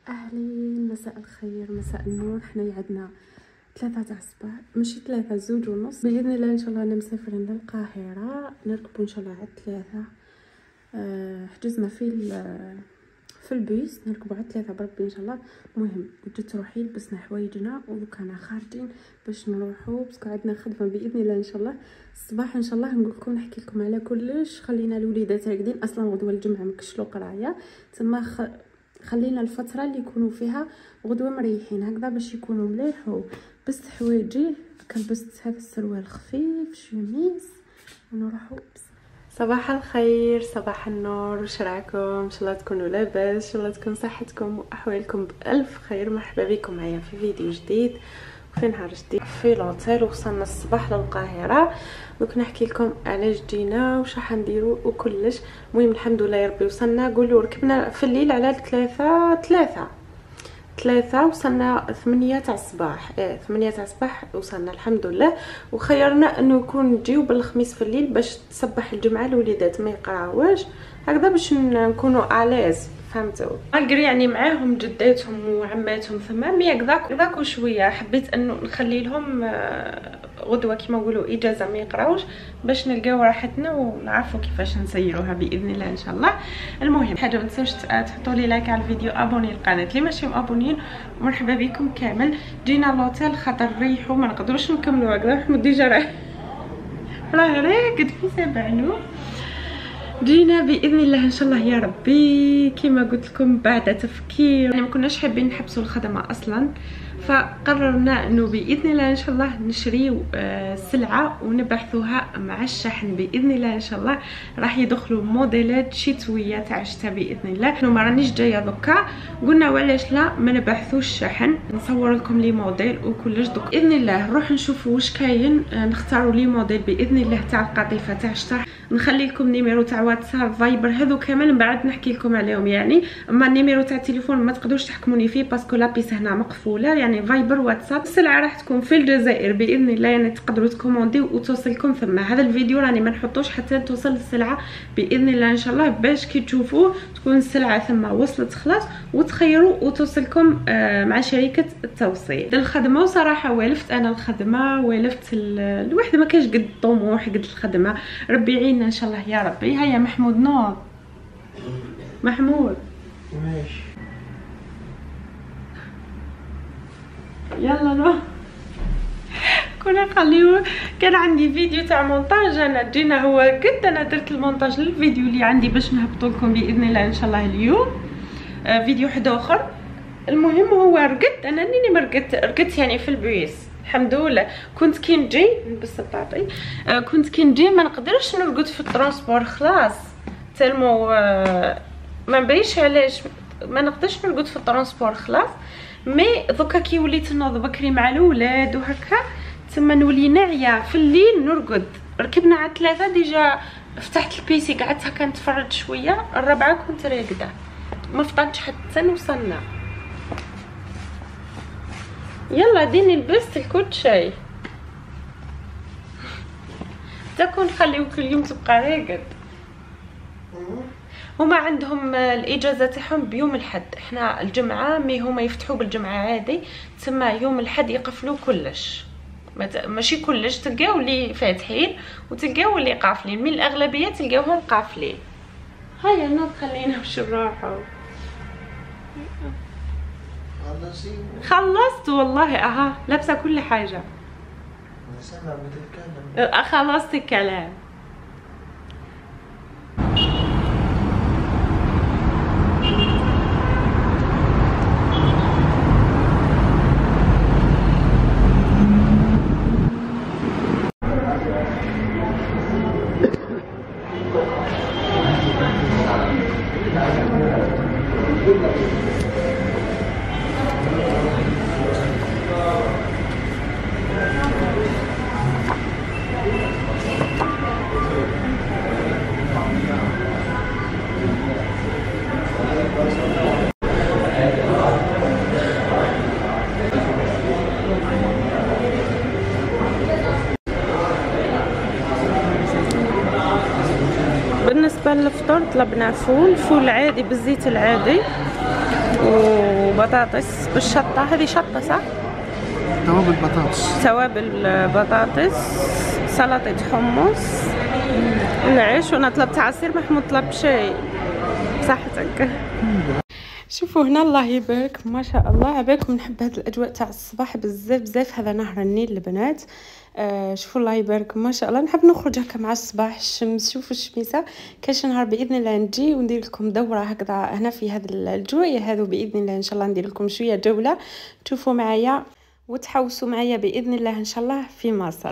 اهلين، مساء الخير، مساء النور. حنايا عندنا 3 تاع الصباح، ماشي 3، 2:30 باذن الله. ان شاء الله انا مسافرين للقاهره، نركبوا ان شاء الله على 3. حجزنا في البيس، نركبوا على 3 بربي ان شاء الله. المهم وجدت روحي لبسنا حوايجنا وكنا خارجين باش نروحوا، باسكو عندنا خدمه باذن الله ان شاء الله الصباح. ان شاء الله نقول لكم، نحكي لكم على كلش. خلينا الوليدات راقدين اصلا، غدوه الجمعه مكشلو قرايه تما، خلينا الفتره اللي يكونوا فيها غدوه مريحين هكذا باش يكونوا مليح. بس حوايجي كلبست هذا السروال خفيف شميس ونروحوا. صباح الخير، صباح النور، واش راكم؟ ان شاء الله تكونوا لاباس، ان شاء الله تكون صحتكم واحوالكم بالف خير. مرحبا بكم معايا في فيديو جديد وفي نهار جديد في لوطيل. وصلنا الصباح للقاهره، دوك نحكي لكم على جدينا واش راح نديروا وكلش. المهم الحمد لله يا ربي وصلنا. قولوا ركبنا في الليل على 3 وصلنا 8 تاع الصباح. 8 تاع الصباح وصلنا الحمد لله. وخيرنا انه يكون نجيو بالخميس في الليل باش تصبح الجمعه الوليدات ما يقراوش هكذا، باش نكونوا الاز، فهمتوا؟ مالغري يعني معاهم جداتهم وعماتهم ثما، مي هكذاك وشويه حبيت انه نخلي لهم غدوه كيما نقولوا اجازه ما يقراوش، باش نلقاو راحتنا ونعرفوا كيفاش نسيروها باذن الله ان شاء الله. المهم حاجه ما تنساوش تحطوا لي لايك على الفيديو، ابوني القناه اللي ماشي مابونين. مرحبا بكم كامل. جينا لوطيل خاطر نريحوا، ما نقدروش نكملوا هكذا. محمود ديجا راه راقد في سبعلو. جينا باذن الله ان شاء الله يا ربي كما قلت لكم بعد تفكير. يعني ما كناش حابين نحبسوا الخدمه اصلا، فقررنا انه باذن الله ان شاء الله نشريو سلعه ونبعثوها مع الشحن باذن الله. ان شاء الله راح يدخلوا موديلات شتويه تاع الشتاء باذن الله. انا ما رانيش جايه دوكا، قلنا وعلاش لا ما نبعثوش شحن، نصور لكم لي موديل وكلش. دوك باذن الله نروح نشوفوا واش كاين، نختاروا لي موديل باذن الله تاع القطيفه تاع الشتاء. نخلي لكم نيميرو تاع واتساب، فايبر، هذو كامل من بعد نحكي لكم عليهم. يعني اما النيميرو تاع التليفون ما تقدروش تحكموني فيه باسكو لابيس هنا مقفوله، يعني فايبر واتساب. السلعه راح تكون في الجزائر باذن الله، يعني تقدروا تكوموندي وتوصلكم ثم. هذا الفيديو راني ما نحطوش حتى توصل السلعه باذن الله ان شاء الله، باش كي تشوفوه تكون السلعه ثم وصلت خلاص وتخيروا وتوصلكم مع شركه التوصيل. الخدمه وصراحه والفت انا الخدمه، والفت الواحد ما كاش قد الطموح قد الخدمه. ربي يعيننا ان شاء الله يا ربي. هيا محمود نوض، محمود ماشي يلا نوض. كنا نخليو، كان عندي فيديو تاع مونتاج، انا جينا هو قد انا درت المونتاج للفيديو اللي عندي باش نهبطوا لكم باذن الله ان شاء الله اليوم فيديو حد اخر. المهم هو رقدت انا، نيني ما رقدت يعني في البيس الحمد لله. كنت كي نجي نلبس الطاطي، كنت كي نجي ما نقدرش نرقد في الترونسبور خلاص، تالمو ما نبينش علاش ما نقدرش نرقد في الترونسبور خلاص. مي دوكا كي وليت نوض بكري مع الاولاد وهكا تما نولي ناعيه في الليل نرقد. ركبنا على 3 ديجا، فتحت البيسي قعدت هكا نتفرج شويه، 4 كنت راقده ما فطنتش حتى وصلنا. يلا ديني لبست الكل شيء تكون نخليوك اليوم تبقى راقد. هما عندهم الاجازه تاعهم بيوم الحد، احنا الجمعه مي هما يفتحوا بالجمعه عادي، تسمى يوم الحد يقفلوا كلش، ماشي كلش، تلقاو اللي فاتحين وتلقاو اللي قافلين، من الاغلبيه تلقاوهم قافلين. هيا نوض خلينا نمشي نروحوا. خلصت والله، اها لابسه كل حاجه. خلصت الكلام. بالنسبه للفطور طلبنا فول عادي بالزيت العادي، وبطاطس بالشطه. هذه شطه صح؟ توابل بطاطس. توابل بطاطس، سلطه حمص، العيش. وانا طلبت عصير، محمود طلب شاي. بصحتك. شوفوا هنا الله يبارك ما شاء الله. عباكم نحب هذه الاجواء تاع الصباح بزاف بزاف. هذا نهر النيل البنات. شوفوا الله يبارك ما شاء الله. نحب نخرج هكا مع الصباح، الشمس. شوفوا الشميسه. كاش نهار باذن الله نجي وندير لكم دوره هكذا هنا في هذا الجويه هذو باذن الله. ان شاء الله ندير لكم شويه جوله تشوفوا معايا وتحوسوا معايا باذن الله ان شاء الله في مصر.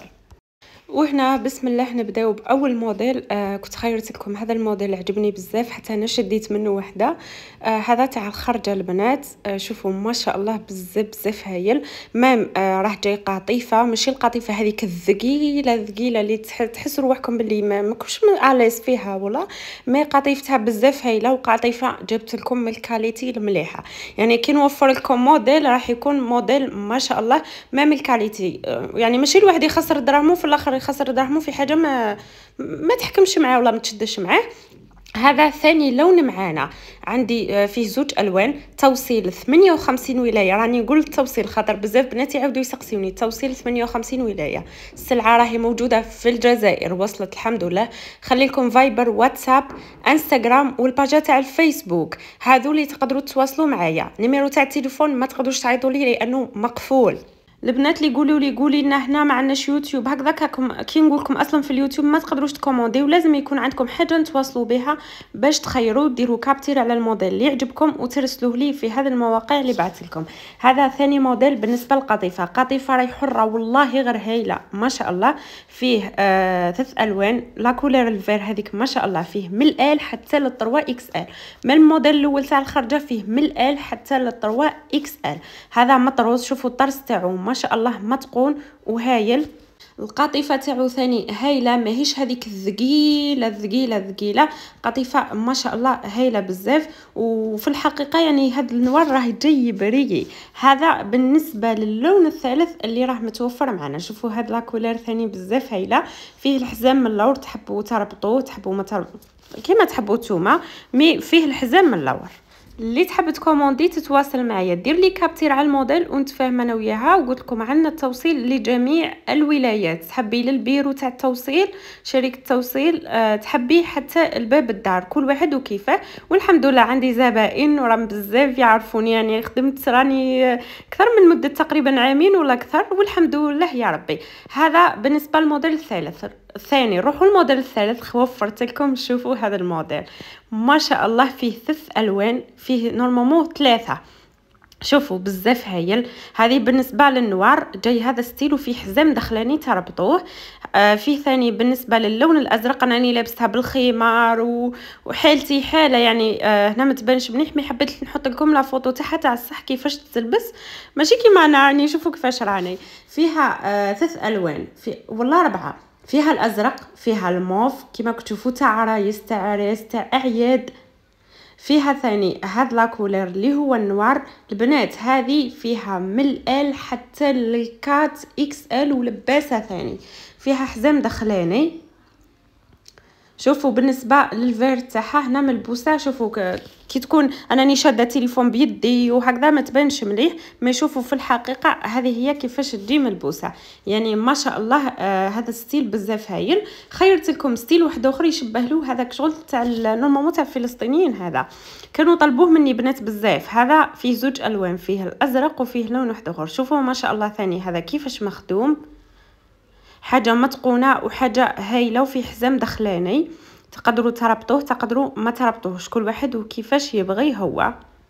وهنا بسم الله نبداو باول موديل. كنت خيرت لكم هذا الموديل، عجبني بزاف حتى انا شديت منه وحده. هذا تاع الخرجه البنات. شوفوا ما شاء الله بزاف بزاف هايل. مام راه جاي قطيفه، ماشي القطيفه هذيك الثقيله اللي تحس روحكم باللي ما كنتش علايس فيها ولا. مي قطيفتها بزاف هايله، وقطيفه جبت لكم من الكاليتي المليحه. يعني كي نوفر لكم موديل راح يكون موديل ما شاء الله مام الكاليتي. يعني ماشي الواحد يخسر دراهمه في الاخر يخسر دراهمه في حاجه ما تحكمش معاه ولا ما تشدش معاه. هذا ثاني لون معانا. عندي فيه زوج الوان. توصيل 58 ولايه. راني نقول التوصيل خاطر بزاف بنات يعاودوا يسقسيوني. توصيل 58 ولايه. السلعه راهي موجوده في الجزائر، وصلت الحمد لله. خلي لكم فايبر، واتساب، انستغرام والباجا تاع الفيسبوك. هذو اللي تقدروا تواصلوا معايا. نيميرو تاع التليفون ما تقدروش تعيطوا لي لانه مقفول. البنات اللي يقولوا لنا هنا ما عندناش يوتيوب هكذاكم، كي نقول لكم اصلا في اليوتيوب ما تقدروش تكوموندي، ولازم يكون عندكم حاجه نتواصلوا بها باش تخيروا ديروا كابتير على الموديل اللي يعجبكم وترسلوه لي في هذه المواقع اللي بعثت لكم. هذا ثاني موديل بالنسبه للقطيفه. قطيفه راهي حره والله غير هايله ما شاء الله. فيه 3 الوان. لا كولير الفير هذيك ما شاء الله فيه من ال حتى ل 3 اكس ال. من الموديل الاول تاع الخرجه فيه من ال حتى ل 3 اكس ال. هذا مطروز. شوفوا الطرز تاعو ما شاء الله متقون وهايل. القطيفه تاعو ثاني هايله، ماهيش هذيك الثقيله. قطيفه ما شاء الله هايله بزاف. وفي الحقيقه يعني هذا النوار راه جاي بريقي. هذا بالنسبه للون الثالث اللي راه متوفر معنا. شوفوا هاد لا كولير ثاني بزاف هايله. فيه الحزام من اللور، تحبوا تربطوه تحبوا ما تربطوا كيما تحبوا نتوما. مي فيه الحزام من اللور. اللي تحب تكوموندي تتواصل معايا، دير لي كابتير على الموديل ونتفاهم انا وياها. وقلت لكم عندنا التوصيل لجميع الولايات. تحبي للبيرو تاع التوصيل، شركه التوصيل، تحبي حتى الباب الدار، كل واحد وكيفه. والحمد لله عندي زبائن وراهم بزاف يعرفوني. يعني خدمت راني اكثر من مده تقريبا عامين ولا اكثر، والحمد لله يا ربي. هذا بالنسبه للموديل الثاني. روحوا الموديل الثالث وفرت لكم. شوفوا هذا الموديل ما شاء الله فيه 3 الوان. فيه نورمالمون 3. شوفوا بزاف هايل. هذه بالنسبه للنوار جاي هذا ستيل وفيه حزام دخلاني تربطوه. فيه ثاني بالنسبه للون الازرق. انا راني لابستها بالخمار وحالتي حاله يعني هنا ما تبانش مليح. مي حبيت نحط لكم لا فوتو تاعها تاع الصح كيفاش تلبس، ماشي كيما انا راني. شوفوا كيفاش راني. فيها 3 الوان والله 4. فيها الازرق، فيها الموف كيما كتشوفوا تاع عرايس تاع عريس تاع اعياد. فيها ثاني هاد لا كولير اللي هو النوار. البنات هذه فيها من ال حتى للكات اكس ال ولباسه ثاني. فيها حزام دخلاني. شوفوا بالنسبه للفير تاعها هنا ملبوسه. شوفوا كي تكون انني شاده تليفون بيدي وهكذا ما تبانش مليح، ما يشوفوا في الحقيقه هذه هي كيفاش تجي ملبوسه. يعني ما شاء الله هذا ستيل بزاف هايل. خيرت لكم ستيل واحد اخر يشبه له هذاك شغل تاع نورمالمون تاع الفلسطينيين. هذا كانوا طلبوه مني بنات بزاف. هذا فيه زوج الوان، فيه الازرق وفيه لون واحد اخر. شوفوا ما شاء الله ثاني هذا كيفاش مخدوم. حاجه متقونه وحاجه هايله. وفي حزام دخلاني تقدروا تربطوه تقدروا ما تربطوهش، كل واحد وكيفاش يبغي هو.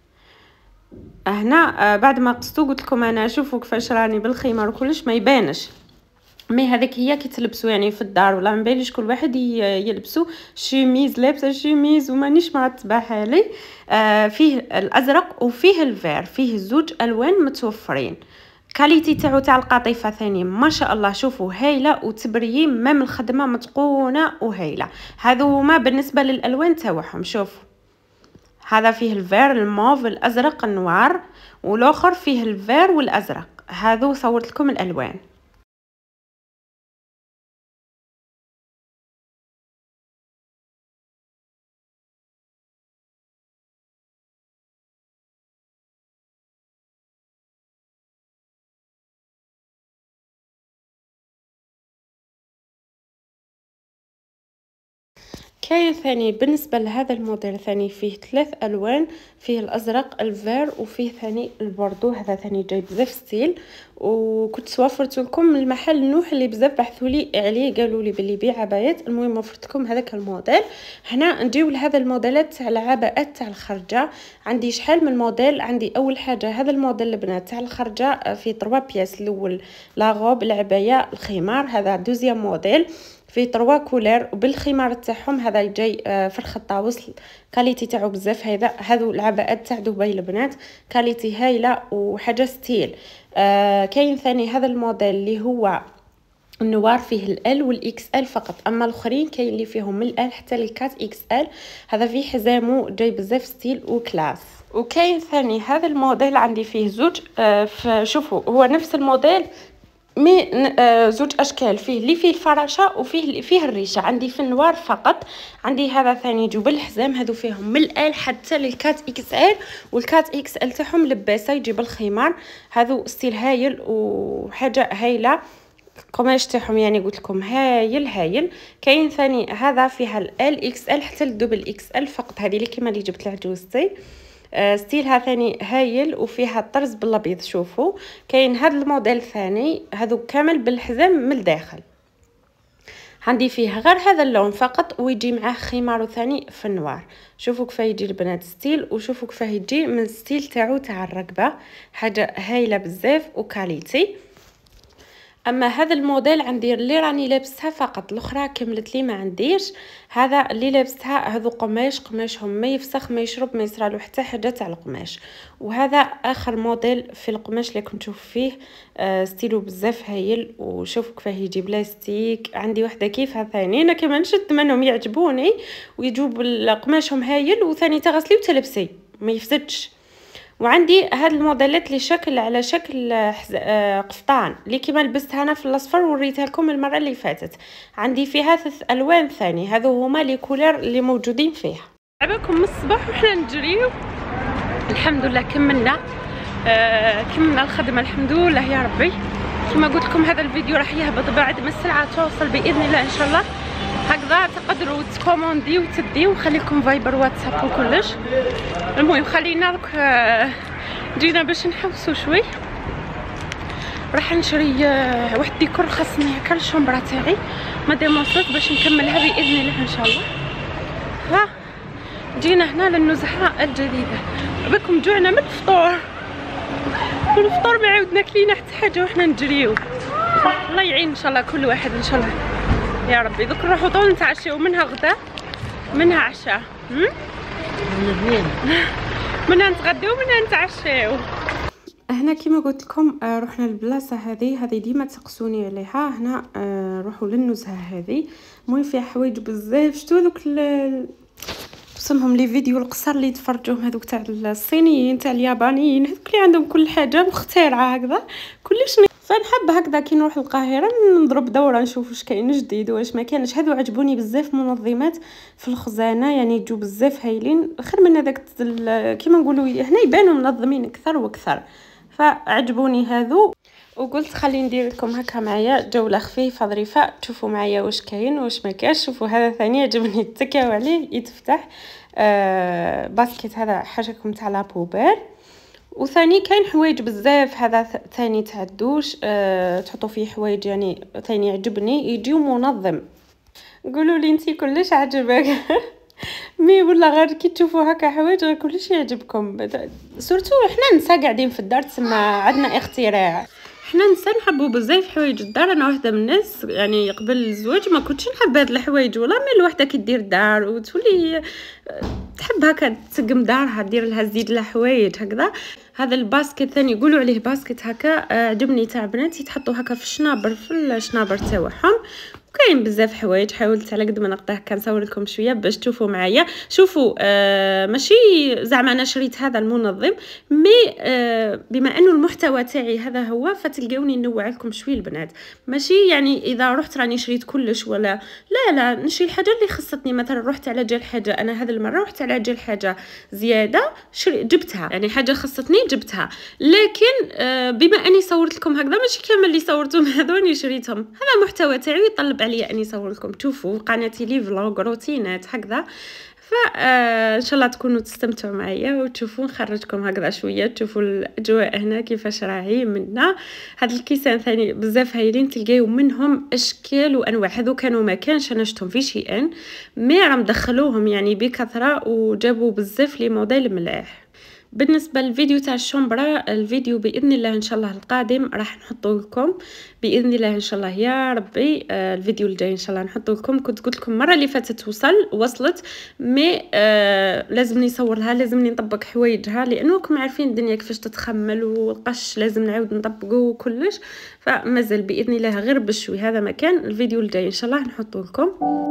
هنا بعد ما قصتو قلت لكم انا شوفوا كيفاش راني بالخمار وكلش ما يبانش. مي هذيك هي كي تلبسوا يعني في الدار ولا ما باليش كل واحد يلبسوا شيميز. لابسه شيميز ومانيش مرتبه حالي. فيه الازرق وفيه الفير. فيه زوج الوان متوفرين. كاليتي تاع القطيفه ثاني ما شاء الله. شوفوا هايله وتبريم مام الخدمه متقونه وهايله. هذو ما بالنسبه للالوان تاعهم. شوفوا هذا فيه الفير الموف الازرق النوار، والاخر فيه الفير والازرق. هذو صورت لكم الالوان. كاين ثاني بالنسبه لهذا الموديل ثاني فيه 3 الوان، فيه الازرق الفير وفيه ثاني البوردو. هذا ثاني جاي بزاف ستيل، وكنت وفرت لكم من المحل نوح اللي بزاف بحثوا لي عليه قالوا لي باللي يبيع عبايات. المهم وفرت لكم هذاك الموديل. هنا نجيو لهذا الموديلات تاع العباءات تاع الخرجه. عندي شحال من موديل. عندي اول حاجه هذا الموديل البنات تاع الخرجه في 3 بياس. الاول لا غوب العبايه الخمار، هذا دوزيام موديل في 3 كولير وبالخمار تاعهم. هذا جاي فرخ الطاووس كاليتي تاعو بزاف. هذو العباءات تاع دبي البنات كاليتي هايله وحاجه ستيل. كاين ثاني هذا الموديل اللي هو النوار فيه ال والاكس ال فقط، اما الاخرين كاين اللي فيهم من ال حتى للكات اكس ال. هذا فيه حزامو جاي بزاف ستيل وكلاس. وكاين ثاني هذا الموديل عندي فيه زوج. شوفوا هو نفس الموديل مي زوج اشكال، فيه اللي فيه الفراشه وفيه اللي فيه الريشه. عندي في النوار فقط. عندي هذا ثاني يجوا بالحزام، هذو فيهم من ال حتى للكات اكس ال، والكات اكس ال تاعهم لباسه يجي بالخمار. هذو ستيل هايل وحاجه هايله. قماش تاعهم يعني قلت لكم هايل. كاين ثاني هذا فيها ال اكس ال حتى الدبل اكس ال فقط. هذه اللي كيما اللي جبت لعجوزتي ستيلها ثاني هايل وفيها الطرز بالابيض. شوفوا كاين هذا الموديل ثاني، هذو كامل بالحزام من الداخل. عندي فيه غير هذا اللون فقط ويجي معاه خمار ثاني في النوار. شوفوا كيف يجي البنات ستيل، وشوفوا كيف يجي من ستيل تاعو تاع الرقبه. حاجه هايله بزاف وكاليتي. اما هذا الموديل عندي اللي راني لابسها فقط، الاخرى كملت لي ما عنديش. هذا اللي لابسها هذو قماشهم ما يفسخ ما يشرب ما يصرالو حتى حاجه تاع القماش. وهذا اخر موديل في القماش اللي كنت نشوف فيه ستيلو بزاف هايل. وشوفوا كيف يجي بلاستيك. عندي وحده كيفها ثاني انا كمان شد منهم يعجبوني ويجوا قماشهم هايل وثاني تغسلي وتلبسي ما يفسدش. وعندي هاد الموديلات اللي شكل على شكل قفطان اللي كيما لبستها انا في الاصفر وريتها لكم المره اللي فاتت. عندي فيها 3 الوان ثاني، هذو هما لي كولر اللي موجودين فيها. عباكم من الصباح وحنا نجريو الحمد لله. كملنا الخدمه الحمد لله يا ربي. كما قلت لكم هذا الفيديو راح يهبط بعد ما السلعه توصل باذن الله ان شاء الله. هكذا تقدروا تكوموندي وتدي ونخلي لكم فايبر واتساب وكلش. المهم خلينا لك جينا باش نحوسوا شوي. راح نشري واحد ديكور خاصني هكا الشومبرا تاعي ما ديمونسوت باش نكملها باذن الله ان شاء الله. ها جينا هنا للنزهه الجديده. بكم جوعنا من الفطور ما عاودنا كلينا حتى حاجه وحنا نجريو. الله يعين ان شاء الله كل واحد ان شاء الله يا ربي. دوك نروحو طول نتعشاو، منها غدا منها عشاء، منها نتغداو منها نتعشاو. هنا كيما قلت لكم رحنا للبلاصه هذه ديما تقسوني عليها. هنا نروحوا للنزهه هذه. المهم فيها حوايج بزاف. شتو دوك وصلهم لي فيديو القصر اللي تفرجوهم هذوك تاع الصينيين تاع اليابانيين، هذوك اللي عندهم كل حاجه مخترعه هكذا كلش. فنحب هكذا كي نروح القاهره نضرب دوره نشوف واش كاين جديد واش ما كانش. هذو عجبوني بزاف منظمات في الخزانه يعني يجوا بزاف هايلين خير من هذاك كيما نقولوا هنا يبانوا منظمين اكثر واكثر. فعجبوني هذو وقلت خلي ندير لكم هكا معايا جوله خفيفه ظريفه تشوفوا معايا واش كاين واش ما كاينش. شوفوا هذا ثاني عجبني تكاو عليه يتفتح باسكيت. هذا حاجكم تاع لابوبير. وثاني كاين حوايج بزاف. هذا ثاني تاع الدوش تحطوا فيه حوايج يعني ثاني عجبني يجيو منظم. قولوا لي انتي كلش عجبك مي ولا غير كي تشوفوا هكا حوايج غير كلش يعجبكم. سورتو احنا نسا قاعدين في الدار تسمى عندنا اختراع. احنا نسا نحبوا بزاف حوايج الدار. انا واحده من الناس يعني قبل الزواج ما كنتش نحب هاد الحوايج ولا مي الوحده كي دير دار وتولي تحب هكا تسقم دارها دير لها زيد لها حوايج هكذا. هذا الباسكيت ثاني يقولوا عليه باسكيت هكا عجبني تاع بناتي تحطوا هكا في الشنابر تاعهم. كاين بزاف حوايج حاولت على قد ما نقدر هكا نصور لكم شويه باش تشوفوا معايا. شوفوا ماشي زعما انا شريت هذا المنظم مي بما انه المحتوى تاعي هذا هو فتلقاوني ننوع لكم شويه البنات. ماشي يعني اذا رحت راني شريت كلش ولا لا نشري الحاجه اللي خصتني. مثلا رحت على جال حاجه انا هذه المره رحت على جال حاجه زياده جبتها يعني حاجه خصتني جبتها. لكن بما اني صورت لكم هكذا ماشي كامل اللي صورتهم هذوني شريتهم. هذا محتوى تاعي يطلب عليا اني نصور لكم. تشوفوا قناتي لي فلوغ روتينات هكذا، فان شاء الله تكونوا تستمتعوا معايا وتشوفوا نخرجكم هكذا شويه، تشوفوا الاجواء هنا كيفاش راهي منا. هاد الكيسان ثاني بزاف هايلين، تلقاو منهم اشكال وانواع. هذو كانوا ما كانش انا شفتهم في شي ان، مي راهم دخلوهم يعني بكثره وجابوا بزاف لي موديل ملاح. بالنسبه للفيديو تاع الشومبرا، الفيديو باذن الله ان شاء الله القادم راح نحطه لكم باذن الله ان شاء الله يا ربي. الفيديو الجاي ان شاء الله نحطه لكم. كنت قلت لكم المره اللي فاتت وصلت مي لازمني نصورها، لازمني نطبق حوايجها، لانكم عارفين الدنيا كيفاش تتخمل والقش لازم نعاود نطبقه وكلش، فمازال باذن الله غير بشوي. هذا مكان الفيديو الجاي ان شاء الله نحطه لكم.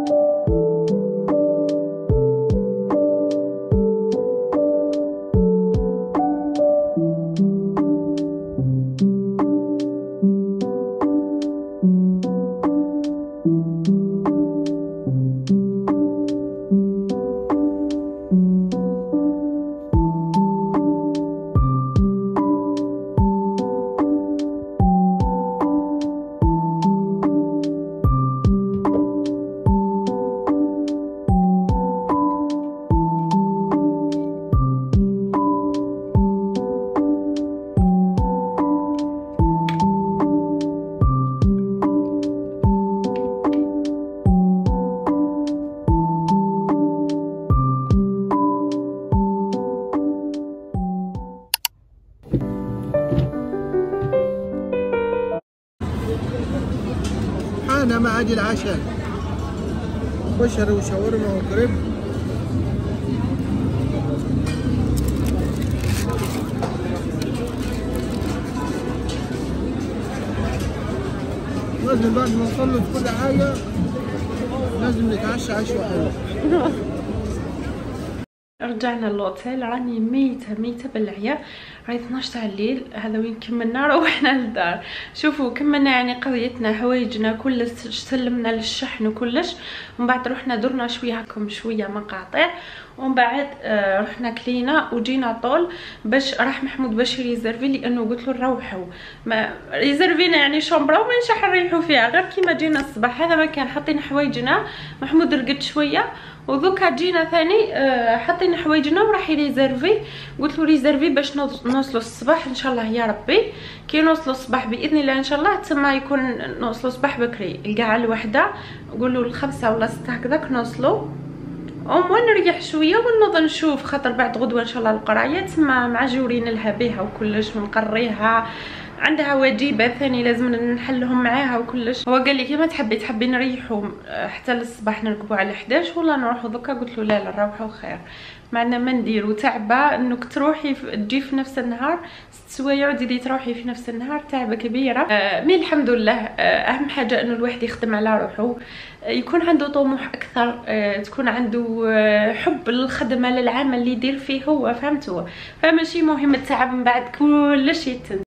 أنا ما عادي العشاء كشري وشاورما وكريب. لازم بعد ما نخلص كل حاجة لازم نتعشى عشوة حلوة. رجعنا للوتيل، راني ميته بالعيا، راهي 12 تاع الليل. هذا وين كملنا، روحنا للدار. شوفوا كملنا يعني قضيتنا، حوايجنا كلش سلمنا للشحن وكلش، ومن بعد رحنا درنا شويه هكم شويه مقاطع، ومن بعد رحنا كلينا وجينا طول باش راح محمود باش يريزرفي، لانه قلت له نروحوا ما ريزرفينا يعني شومبرا ومانش راح نريحوا فيها غير كيما جينا الصباح. هذا ما كان حاطين حوايجنا، محمود رقد شويه وذوكا جينا ثاني حطينا حوايجنا وراح يريزرفي. قلت له ريزرفي باش نوصلوا الصباح ان شاء الله يا ربي. كي نوصلوا الصباح باذن الله ان شاء الله تما يكون نوصلوا الصباح بكري، القاعه الوحده قولوا ل5 ولا 6 هكذاك نوصلوا، ونريح شويه ونوض نشوف، خاطر بعد غدوه ان شاء الله القرايه تما معجورين لها بها وكلش، ونقريها عندها واجبات ثاني لازم نحلهم معاها وكلش. هو قال لي كيما تحبي نريحوا حتى للصباح نركبوا على 11 ولا نروحوا دوكا. قلت له لا نروحوا خير، معنا ما نديروا تعبه انك تروحي تجي في نفس النهار 6 سوايع وتزيدي تروحي في نفس النهار، تعبه كبيره. مي الحمد لله اهم حاجه انه الواحد يخدم على روحه، يكون عنده طموح اكثر، تكون عنده حب للخدمه للعمل اللي يدير فيه هو، فهمتوا؟ فماشي مهم التعب من بعد كلش يتم.